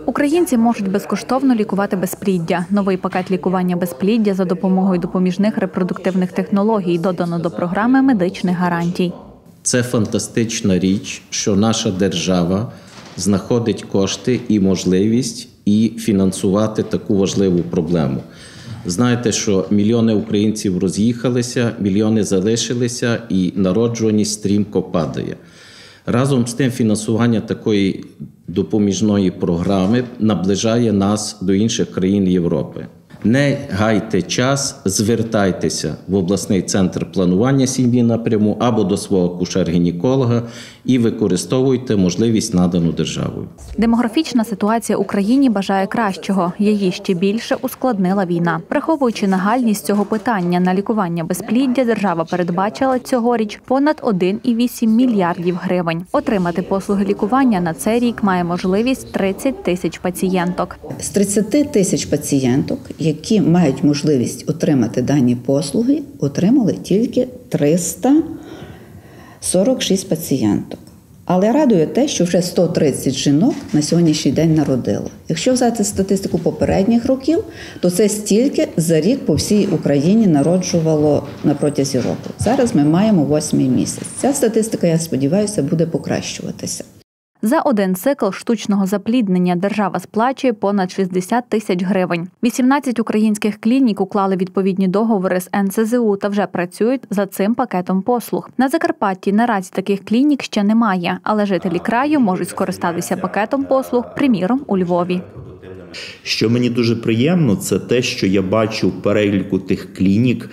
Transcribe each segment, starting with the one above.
Українці можуть безкоштовно лікувати безпліддя. Новий пакет лікування безпліддя за допомогою допоміжних репродуктивних технологій додано до програми медичних гарантій. Це фантастична річ, що наша держава знаходить кошти і можливість і фінансувати таку важливу проблему. Знаєте, що мільйони українців роз'їхалися, мільйони залишилися і народжуваність стрімко падає. Разом з тим фінансування такої допоміжної програми наближає нас до інших країн Європи. Не гайте час, звертайтеся в обласний центр планування сім'ї напряму або до свого акушер-гінеколога і використовуйте можливість, надану державою. Демографічна ситуація в Україні бажає кращого. Її ще більше ускладнила війна. Враховуючи нагальність цього питання, на лікування безпліддя держава передбачила цьогоріч понад 1,8 мільярдів гривень. Отримати послуги лікування на цей рік має можливість 30 тисяч пацієнток. З 30 тисяч пацієнток, які мають можливість отримати дані послуги, отримали тільки 346 пацієнток. Але радує те, що вже 130 жінок на сьогоднішній день народило. Якщо взяти статистику попередніх років, то це стільки за рік по всій Україні народжувало на протязі року. Зараз ми маємо 8-й місяць. Ця статистика, я сподіваюся, буде покращуватися. За один цикл штучного запліднення держава сплачує понад 60 тисяч гривень. 18 українських клінік уклали відповідні договори з НСЗУ та вже працюють за цим пакетом послуг. На Закарпатті наразі таких клінік ще немає, але жителі краю можуть скористатися пакетом послуг, приміром, у Львові. Що мені дуже приємно, це те, що я бачу в переліку тих клінік,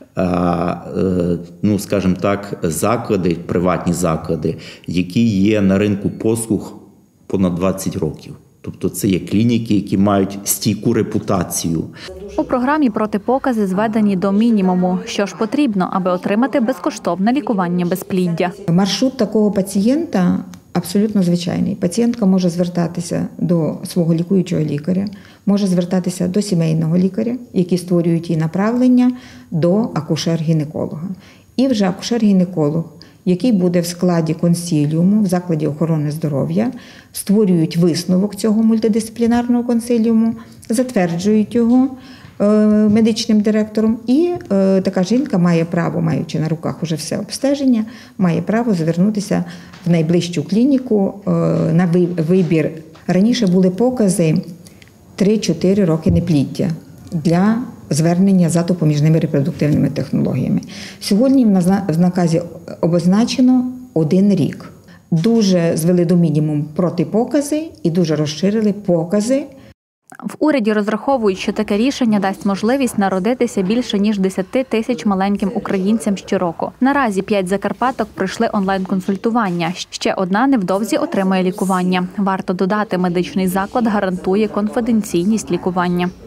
скажімо так, заклади, приватні заклади, які є на ринку послуг понад 20 років. Тобто це є клініки, які мають стійку репутацію. У програмі протипокази зведені до мінімуму. Що ж потрібно, аби отримати безкоштовне лікування безпліддя? Маршрут такого пацієнта абсолютно звичайний. Пацієнтка може звертатися до свого лікуючого лікаря, може звертатися до сімейного лікаря, які створюють їй направлення, до акушер-гінеколога. І вже акушер-гінеколог, який буде в складі консиліуму в закладі охорони здоров'я, створюють висновок цього мультидисциплінарного консиліуму, затверджують його медичним директором, і така жінка має право, маючи на руках уже все обстеження, має право звернутися в найближчу клініку на вибір. Раніше були покази 3-4 роки непліддя для звернення за допоміжними репродуктивними технологіями. Сьогодні в наказі обозначено 1 рік. Дуже звели до мінімуму протипокази і дуже розширили покази. В уряді розраховують, що таке рішення дасть можливість народитися більше, ніж 10 тисяч маленьким українцям щороку. Наразі 5 закарпаток пройшли онлайн-консультування. Ще одна невдовзі отримає лікування. Варто додати, медичний заклад гарантує конфіденційність лікування.